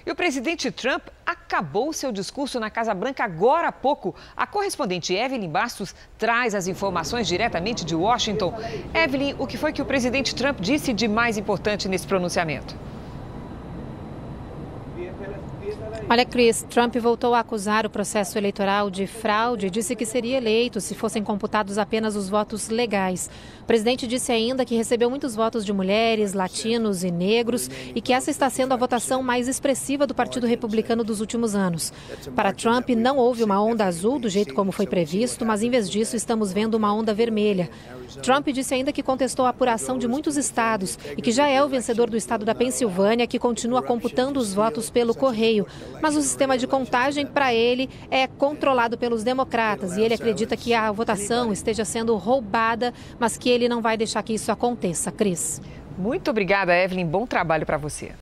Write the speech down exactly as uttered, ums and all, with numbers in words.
E o presidente Trump acabou seu discurso na Casa Branca agora há pouco. A correspondente Evelyn Bastos traz as informações diretamente de Washington. Evelyn, o que foi que o presidente Trump disse de mais importante nesse pronunciamento? Olha, Chris, Trump voltou a acusar o processo eleitoral de fraude e disse que seria eleito se fossem computados apenas os votos legais. O presidente disse ainda que recebeu muitos votos de mulheres, latinos e negros e que essa está sendo a votação mais expressiva do Partido Republicano dos últimos anos. Para Trump, não houve uma onda azul do jeito como foi previsto, mas em vez disso estamos vendo uma onda vermelha. Trump disse ainda que contestou a apuração de muitos estados e que já é o vencedor do estado da Pensilvânia, que continua computando os votos pelo correio. Mas o sistema de contagem, para ele, é controlado pelos democratas e ele acredita que a votação esteja sendo roubada, mas que ele não vai deixar que isso aconteça. Cris. Muito obrigada, Evelyn. Bom trabalho para você.